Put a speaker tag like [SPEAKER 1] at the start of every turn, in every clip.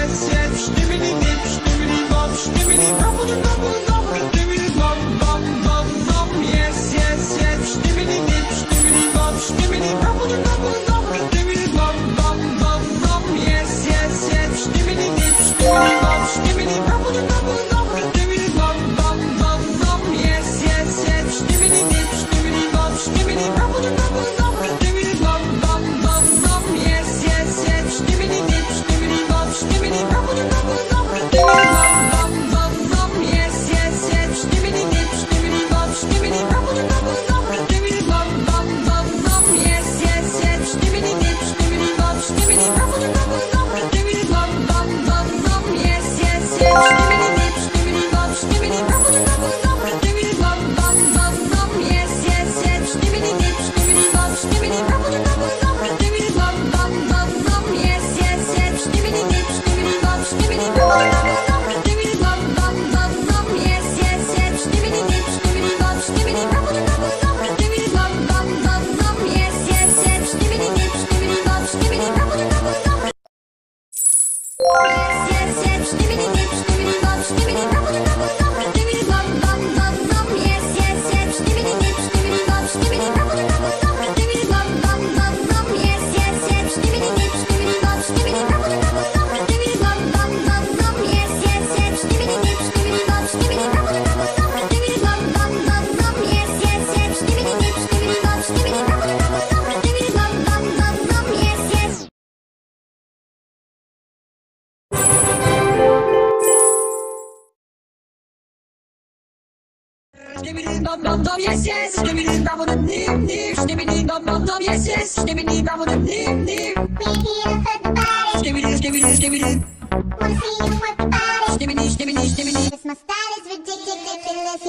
[SPEAKER 1] Skibbi dop dop dop, yes yes. Skibbi dop with a nim nim. Skibbi dop dop dop, yes yes. Skibbi dop with a nim nim.
[SPEAKER 2] We're here for the party.
[SPEAKER 1] Skibbi.
[SPEAKER 2] Wanna see you work the body.
[SPEAKER 1] Skibbi.
[SPEAKER 2] This my style is ridiculous.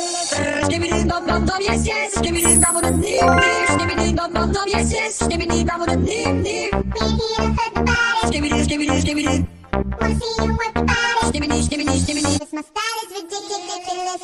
[SPEAKER 1] Skibbi dop dop dop, yes yes. Skibbi dop with a nim nim. Skibbi dop dop dop, yes yes. Skibbi dop with a nim nim.
[SPEAKER 2] We're here for the party.
[SPEAKER 1] Skibbi.
[SPEAKER 2] Wanna see you work the body.
[SPEAKER 1] Skibbi.
[SPEAKER 2] This my style is ridiculous.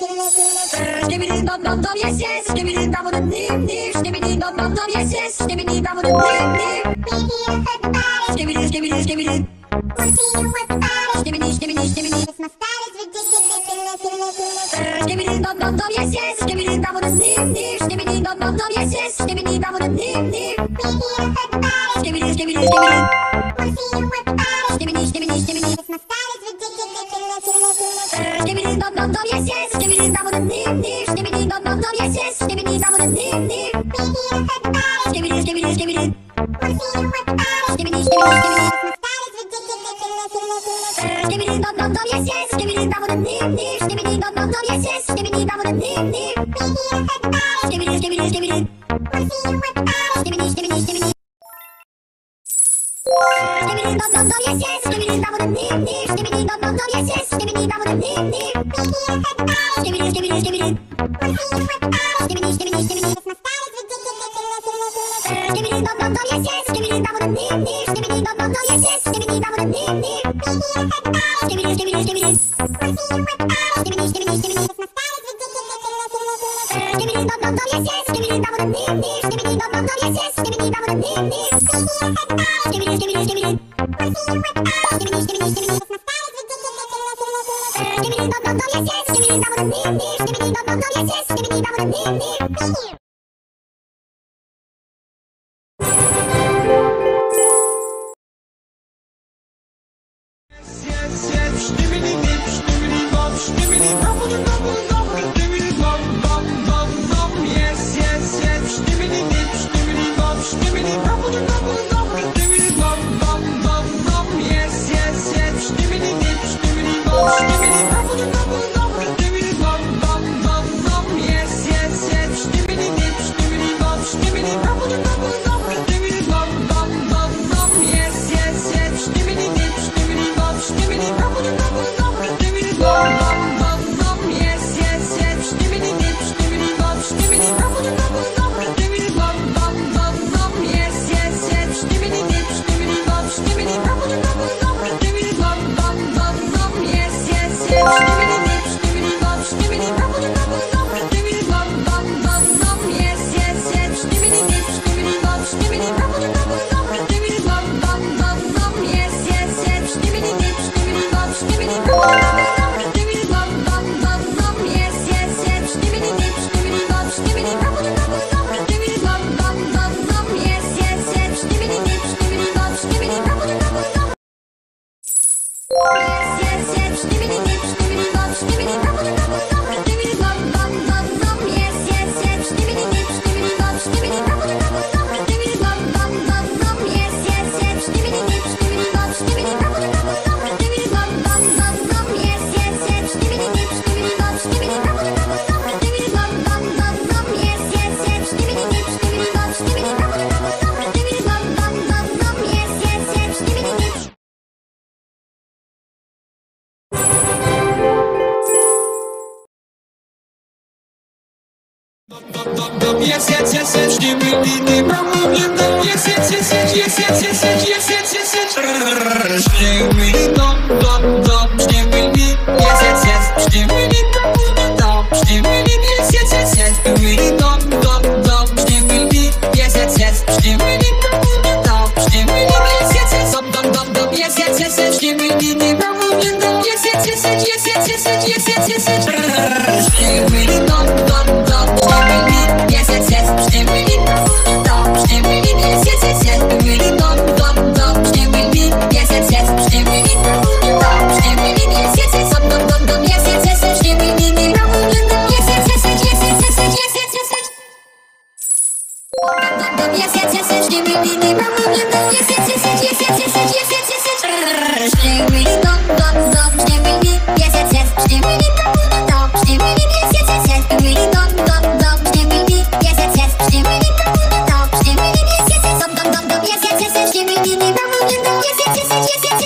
[SPEAKER 1] Skibbi dop dop dop, yes yes. Skibbi dop with a nim nim. Skibbi dop dop dop, yes yes. Skibbi dop with a nim nim.
[SPEAKER 2] We're here for the party.
[SPEAKER 1] Skibbi.
[SPEAKER 2] Wanna see you work the body.
[SPEAKER 1] Skibbi.
[SPEAKER 2] This my style is ridiculous.
[SPEAKER 1] Skibbi dop dop dop, yes yes. Skibbi dop with a nim nim. Skibbi dop dop dop, yes yes. Skibbi dop with a nim nim.
[SPEAKER 2] We're here for the party.
[SPEAKER 1] Skibbi.
[SPEAKER 2] Wanna see you work the body.
[SPEAKER 1] Skibbi.
[SPEAKER 2] This my style is ridiculous.
[SPEAKER 1] Skibbi dop dop dop, yes yes. Skibbi dop with a nim nim. Skibbi dop dop dop, yes yes. Skibbi dop with a nim nim.
[SPEAKER 2] We're here for the party.
[SPEAKER 1] Skibbi.
[SPEAKER 2] Wanna see you work the body.
[SPEAKER 1] Skibbi.
[SPEAKER 2] This my style is ridiculous.
[SPEAKER 1] Skibbi dop dop dop, yes yes. Skibbi dop with a nim nim. Skibbi dop dop dop, yes yes. Skibbi dop with a nim nim.
[SPEAKER 2] We're here for the party.
[SPEAKER 1] Skibbi.
[SPEAKER 2] Wanna see you work the body.
[SPEAKER 1] Skibbi dop dop dop, yes yes. Skibbi dop with a nim nim. Skibbi dop dop dop, yes yes. Skibbi dop with a nim nim.
[SPEAKER 2] We're here for the party.
[SPEAKER 1] Skibbi.
[SPEAKER 2] Wanna see you work the body.
[SPEAKER 1] Skibbi.
[SPEAKER 2] This my style is ridiculous.
[SPEAKER 1] Skibbi dop dop dop, yes yes. Skibbi dop with a nim nim. Skibbi dop dop dop, yes yes. Skibbi dop with a nim nim.
[SPEAKER 2] We're here for the party.
[SPEAKER 1] Skibbi.
[SPEAKER 2] Wanna see you work the body.
[SPEAKER 1] Skibbi.
[SPEAKER 2] This my style is ridiculous.
[SPEAKER 1] Skibbi dop dop dop, yes yes. Skibbi dop with a nim nim. Skibbi dop dop dop, yes yes. Skibbi dop with a nim nim.
[SPEAKER 2] We're here for the party.
[SPEAKER 1] Skibbi.
[SPEAKER 2] Wanna see you work the body.
[SPEAKER 1] Skibbi.
[SPEAKER 2] This my style is ridiculous.
[SPEAKER 1] Skibbi dop dop dop, yes yes. Skibbi dop with a nim nim. Skibbi dop dop dop, yes yes. Skibbi dop with a nim nim.
[SPEAKER 2] We're here. Yes,